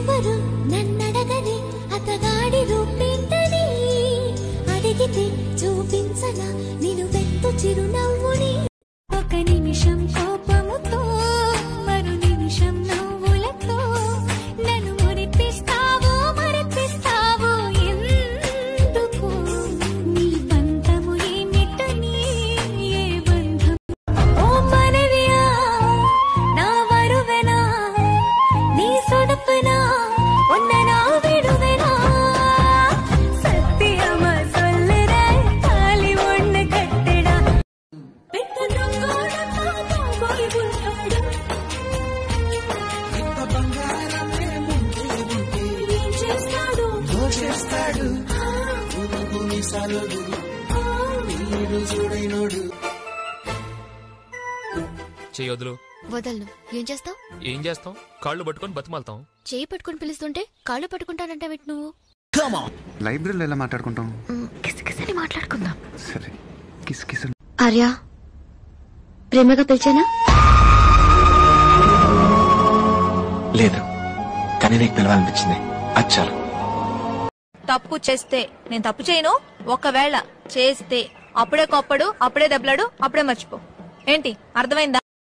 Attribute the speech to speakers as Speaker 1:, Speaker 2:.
Speaker 1: ఎవరు నన్నడగని అతగాడి రూపేంటని అడిగితే చూపించనా నిన్ను వెత్తు చిరునవ్వుని ఒక నిమిషం కోపముతో మరు నిమిషం నవ్వులతో నన్ను మురిపిస్తావో మరిపిస్తావో ఎందుకు నీ బంధము ఏమిటని ఏ బంధం ఓ మనవియా నా వరువెనా నీ సొడపనా ఒన్ననా విడువెనా సత్యమా సొల్లరే తాలి ఒన్న కట్టెడా పెట్టను కోడతా పోయి ఉంటాడు ఇంత బంగారమే ముందు ఏం చేస్తాడు దోచేస్తాడు భూమి సాలుడు నీడు చూడైనోడు
Speaker 2: చేయొద్దులు
Speaker 3: వదలను. ఏం చేస్తావు?
Speaker 2: ఏం చేస్తాం? కాళ్ళు పట్టుకొని బతిమాలతాం.
Speaker 3: చేయి పట్టుకుని పిలుస్తుంటే కాళ్ళు పట్టుకుంటానంటే నువ్వు.
Speaker 4: లైబ్రరీలో ఎలా మాట్లాడుకుంటాం?
Speaker 3: కిసకిసని మాట్లాడుకుందాం.
Speaker 4: సరే కిస్
Speaker 3: ఆర్య, ప్రేమగా పిలిచానా?
Speaker 5: లేదు, కానీ నీకు పిలవాలనిపించింది. అచ్చారు.
Speaker 6: తప్పు చేస్తే నేను తప్పు చేయను, ఒకవేళ చేస్తే అప్పుడే కొప్పడు, అప్పుడే దెబ్బలాడు, అప్పుడే మర్చిపో. ఏంటి అర్థమైందా?